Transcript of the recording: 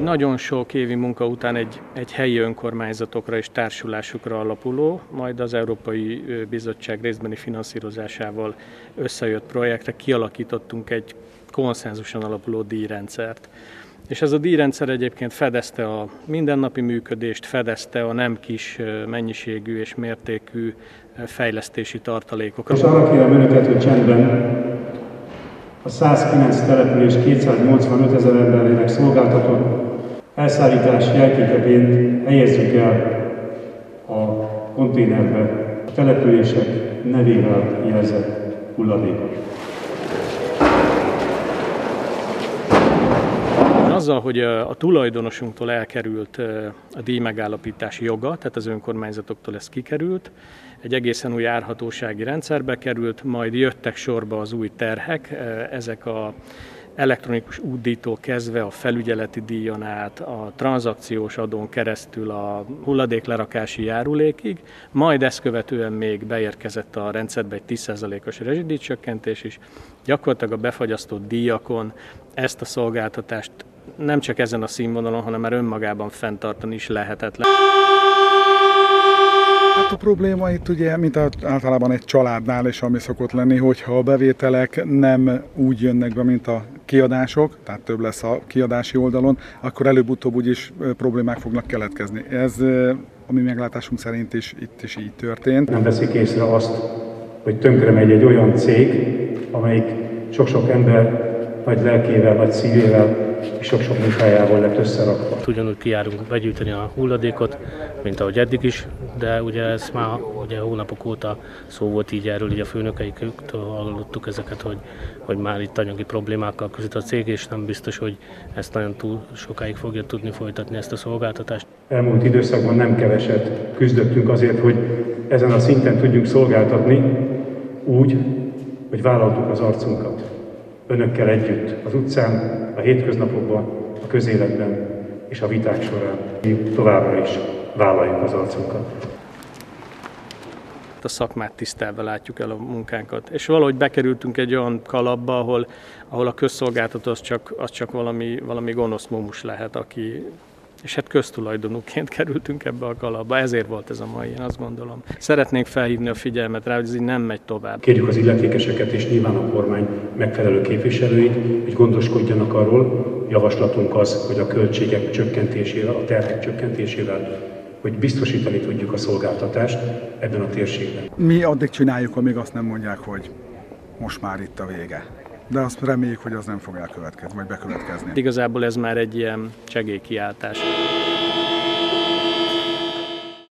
nagyon sok évi munka után egy helyi önkormányzatokra és társulásokra alapuló, majd az Európai Bizottság részbeni finanszírozásával összejött projektre kialakítottunk egy konszenzuson alapuló díjrendszert. És ez a díjrendszer egyébként fedezte a mindennapi működést, fedezte a nem kis mennyiségű és mértékű fejlesztési tartalékokat. És arra kérem önöket, hogy csendben a 109 település 285 000 emberének szolgáltatott elszállítás jelképeként helyezzük el a konténerbe a települések nevével jelzett hulladékot. Azzal, hogy a tulajdonosunktól elkerült a díjmegállapítási joga, tehát az önkormányzatoktól ez kikerült, egy egészen új járhatósági rendszerbe került, majd jöttek sorba az új terhek, ezek a elektronikus útdíjtól kezdve a felügyeleti díjon át, a tranzakciós adón keresztül a hulladéklerakási járulékig, majd ezt követően még beérkezett a rendszerbe egy 10%-os rezsidíjcsökkentés is. Gyakorlatilag a befagyasztott díjakon ezt a szolgáltatást nem csak ezen a színvonalon, hanem már önmagában fenntartani is lehetetlen. Hát a probléma itt ugye, mint általában egy családnál is, ami szokott lenni, hogyha a bevételek nem úgy jönnek be, mint a kiadások, tehát több lesz a kiadási oldalon, akkor előbb-utóbb úgyis problémák fognak keletkezni. Ez a mi meglátásunk szerint is itt is így történt. Nem veszik észre azt, hogy tönkre megy egy olyan cég, amelyik sok-sok ember nagy lelkével, nagy szívével és sok-sok munkájával lett összerakva. Ugyanúgy kijárunk begyűjteni a hulladékot, mint ahogy eddig is, de ugye ez már ugye hónapok óta szó volt így erről, így a főnökeiktől hallottuk ezeket, hogy már itt anyagi problémákkal küzd a cég, és nem biztos, hogy ezt nagyon túl sokáig fogja tudni folytatni ezt a szolgáltatást. Elmúlt időszakban nem keveset küzdöttünk azért, hogy ezen a szinten tudjunk szolgáltatni úgy, hogy vállaltuk az arcunkat. Önökkel együtt az utcán, a hétköznapokban, a közéletben és a viták során továbbra is vállaljuk az arcunkat. A szakmát tisztelve látjuk el a munkánkat. És valahogy bekerültünk egy olyan kalapba, ahol a közszolgáltató az csak valami gonosz mumus lehet, aki... És hát köztulajdonúként kerültünk ebbe a kalapba, ezért volt ez a mai, én azt gondolom. Szeretnénk felhívni a figyelmet rá, hogy ez így nem megy tovább. Kérjük az illetékeseket és nyilván a kormány megfelelő képviselőit, hogy gondoskodjanak arról, javaslatunk az, hogy a költségek csökkentésével, a terhek csökkentésével, hogy biztosítani tudjuk a szolgáltatást ebben a térségben. Mi addig csináljuk, amíg azt nem mondják, hogy most már itt a vége. De azt reméljük, hogy az nem fog elkövetkezni, vagy bekövetkezni. Igazából ez már egy ilyen segélykiáltás.